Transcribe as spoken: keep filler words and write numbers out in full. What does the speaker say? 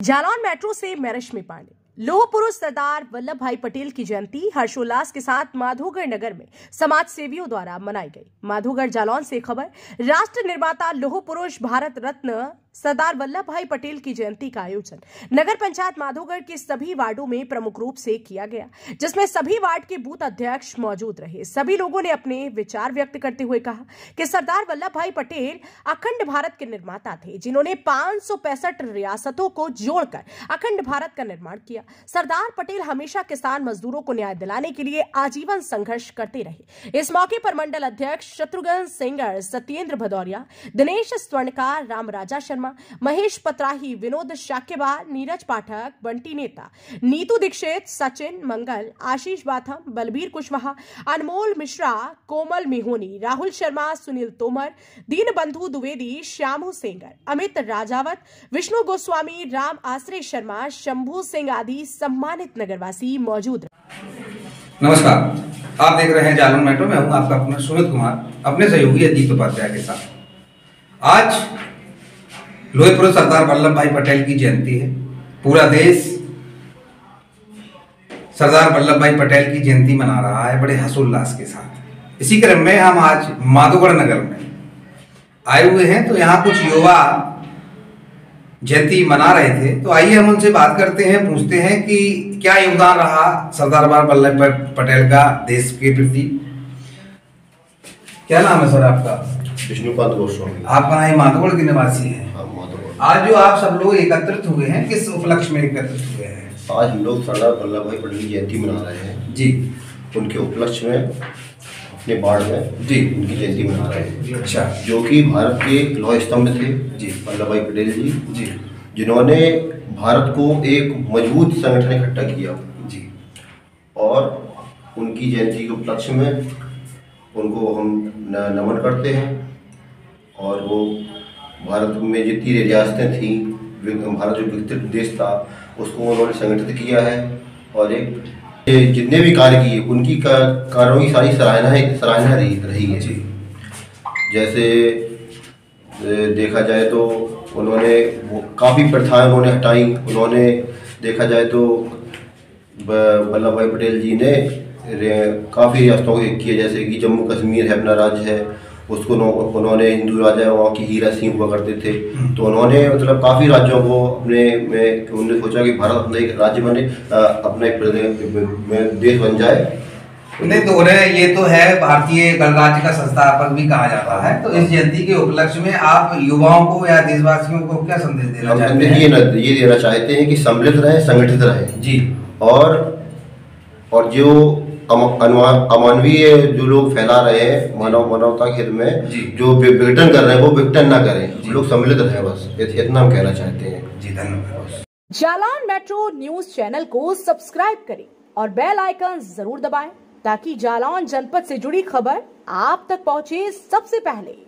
Jalaun metro से मैं रश्मि पांडे। लौह पुरुष सरदार वल्लभ भाई पटेल की जयंती हर्षोल्लास के साथ माधोगढ़ नगर में समाज सेवियों द्वारा मनाई गई। माधोगढ़ जालौन से खबर। राष्ट्र निर्माता लौह पुरुष भारत रत्न सरदार वल्लभ भाई पटेल की जयंती का आयोजन नगर पंचायत माधोगढ़ के सभी वार्डों में प्रमुख रूप से किया गया, जिसमें सभी वार्ड के बूथ अध्यक्ष मौजूद रहे। सभी लोगों ने अपने विचार व्यक्त करते हुए कहा कि सरदार वल्लभ भाई पटेल अखंड भारत के निर्माता थे, जिन्होंने पांच सौ पैंसठ रियासतों को जोड़कर अखंड भारत का निर्माण किया। सरदार पटेल हमेशा किसान मजदूरों को न्याय दिलाने के लिए आजीवन संघर्ष करते रहे। इस मौके पर मंडल अध्यक्ष शत्रुघ्न सिंगर, सत्येंद्र भदौरिया, दिनेश स्वर्णकार, रामराजा शर्मा, महेश पत्राही, विनोद शाक्यवार, नीरज पाठक, बंटी नेता, नीतू दीक्षित, सचिन मंगल, आशीष बाथम, बलबीर कुशवाहा, अनमोल मिश्रा, कोमल मिहोनी, राहुल शर्मा, सुनील तोमर, दीनबंधु द्विवेदी, श्यामू सेंगर, अमित राजावत, विष्णु गोस्वामी, राम आश्रय शर्मा, शंभू सिंह आदि सम्मानित नगरवासी मौजूद रहे। नमस्कार, आप देख रहे हैं जालौन मेट्रो में। हूं आपका अपना सुमित कुमार, अपने सहयोगी अजीत उपाध्याय के साथ। आज लौह पुरुष सरदार वल्लभ भाई पटेल की जयंती है। पूरा देश सरदार वल्लभ भाई पटेल की जयंती मना रहा है बड़े हर्षोल्लास के साथ। इसी क्रम में हम आज माधोगढ़ नगर में आए हुए हैं, तो यहाँ कुछ युवा जयंती मना रहे थे। तो आइए हम उनसे बात करते हैं, पूछते हैं कि क्या योगदान रहा सरदार वल्लभ भाई पटेल का देश के प्रति। क्या नाम है सर आपका? विष्णुपाद गोस्वामी। आप कहाँ माधोगढ़ के निवासी हैं? आज जो आप सब लोग एकत्रित हुए हैं, किस उपलक्ष्य में एकत्रित हुए हैं? आज हम लोग सरदार वल्लभ भाई पटेल की जयंती मना रहे हैं जी। उनके उपलक्ष्य में अपने वार्ड में जी उनकी जयंती मना रहे हैं। अच्छा। जो कि भारत के लौह स्तंभ थे जी वल्लभ भाई पटेल जी जी जिन्होंने भारत को एक मजबूत संगठन इकट्ठा किया जी। और उनकी जयंती के उपलक्ष्य में उनको हम नमन करते हैं। और वो भारत में जितनी रियासतें थी, भारत जो विकसित देश था, उसको उन्होंने संगठित किया है। और एक जितने भी कार्य किए उनकी कार्यों की सारी सराहना सराहना रही रही है जी। जैसे देखा जाए तो उन्होंने वो काफ़ी प्रथाएं उन्होंने हटाई। उन्होंने देखा जाए तो वल्लभ भाई पटेल जी ने काफ़ी रियासतों को किए, जैसे कि जम्मू कश्मीर है अपना राज्य है, उसको उन्होंने हिंदू राजा वहाँ की हीरा सिंह हुआ करते थे, तो उन्होंने मतलब काफ़ी राज्यों को अपने में उन्होंने सोचा कि भारत अपना एक राज्य बने, अपने में देश बन जाए। नहीं तो ये तो है भारतीय गणराज्य का संस्थापक भी कहा जाता है। तो इस जयंती के उपलक्ष्य में आप युवाओं को या देशवासियों को क्या संदेश देना चाहते हैं? ये ये देना चाहते हैं कि सम्मिलित रहें, संगठित रहें जी। और और जो अमानवीय जो लोग फैला रहे हैं मानव मानवता के हित में जो विघटन कर रहे हैं, वो विघटन ना करें, लोग सम्मिलित रहें, बस इतना हम कहना चाहते हैं जी। धन्यवाद। जालौन मेट्रो न्यूज चैनल को सब्सक्राइब करें और बेल आइकन जरूर दबाएं, ताकि जालौन जनपद से जुड़ी खबर आप तक पहुंचे सबसे पहले।